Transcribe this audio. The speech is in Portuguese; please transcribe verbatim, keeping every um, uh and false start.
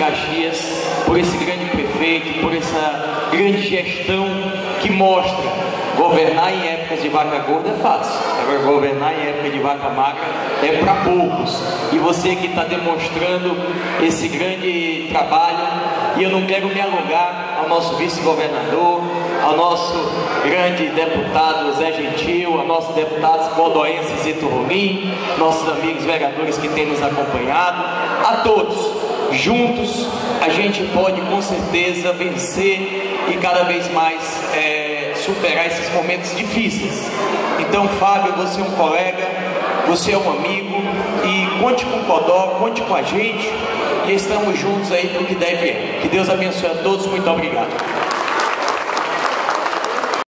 Caxias, por esse grande prefeito, por essa grande gestão que mostra governar em épocas de vaca gorda é fácil, agora governar em época de vaca magra é para poucos. E você que está demonstrando esse grande trabalho, e eu não quero me alongar, ao nosso vice-governador, ao nosso grande deputado Zé Gentil, ao nosso deputado godoense Zito Rolim, nossos amigos vereadores que têm nos acompanhado, a todos, juntos a gente pode com certeza vencer e cada vez mais é, superar esses momentos difíceis. Então, Fábio, você é um colega, você é um amigo, e conte com o Codó, conte com a gente, e estamos juntos aí para o que deve é. Que Deus abençoe a todos, muito obrigado.